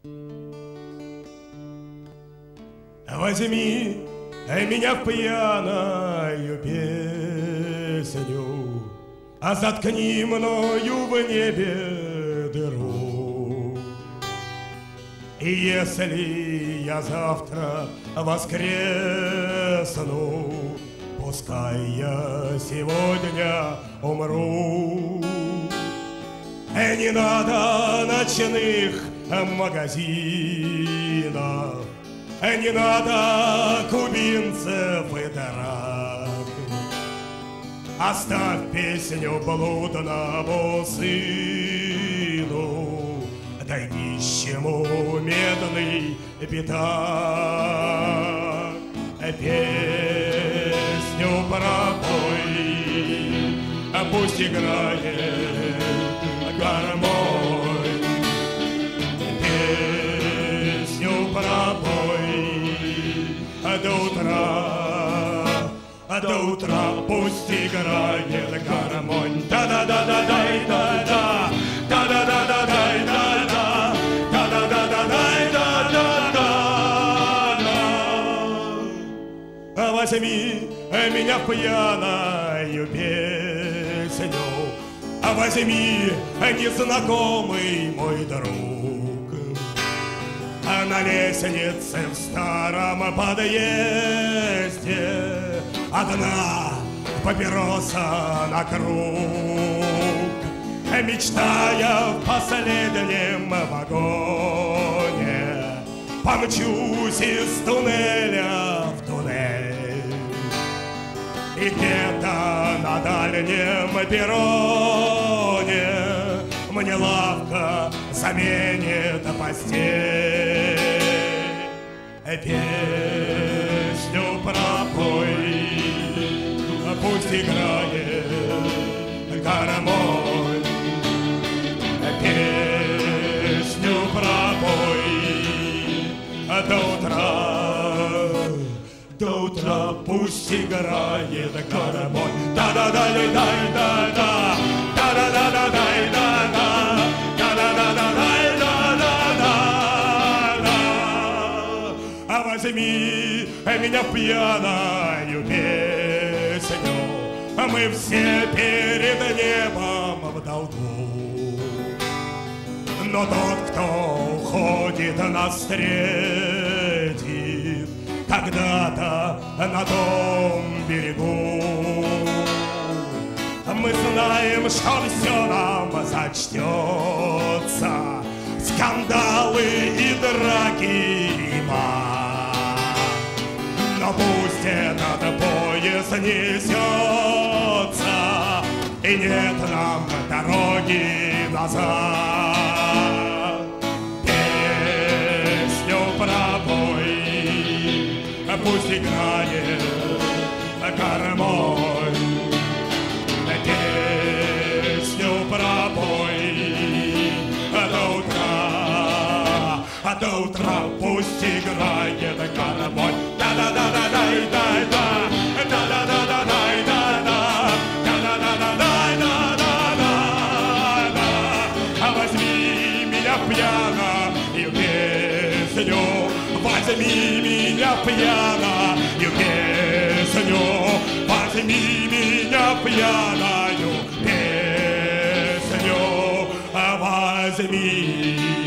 Возьми меня в пьяную песню, а заткни мною в небе дыру. И если я завтра воскресну, пускай я сегодня умру. Не надо ночных магазинов, не надо кубинцев и драк. Оставь песню блудному сыну, дай нищему медный пятак. Песню пропой, пусть играет гармонь. Песню пропой до утра пусть играет гармонь. Да-да-да-да-дай-да-да, да-да-да-да-дай-да-да, да-да-да-дай-да-да. Возьми меня в пьяную песню, возьми, незнакомый мой друг. На лестнице в старом подъезде одна папироса на круг. Мечтая в последнем вагоне, помчусь из туннеля в туннель. И где-то на дальнем перроне мне лавка заменит постель. Песню пропой, пусть играет гармонь. Песню пропой до утра пусть играет гармонь. Да-да-да-дай-да-да, да-да-да-да-дай-да-да, да-да-да-да-дай-да-да-да. Возьми меня в пьяную песню, мы все перед небом в долгу. Но тот, кто уходит, нас встретит когда-то на том берегу. Мы знаем, что все нам зачтется, скандалы и драки, и мат. Но пусть этот поезд несется, и нет нам дороги назад. Песню пропой, пусть играет гармонь. Песню пропой до утра пусть играет гармонь. Да-да-да-да-дай-да-да, да-да-да-да-дай-да-да, да-да-да-да-дай-да-да-да. Возьми меня в пьяную песню, возьми меня в пьяную песню, возьми меня в пьяную песню, возьми.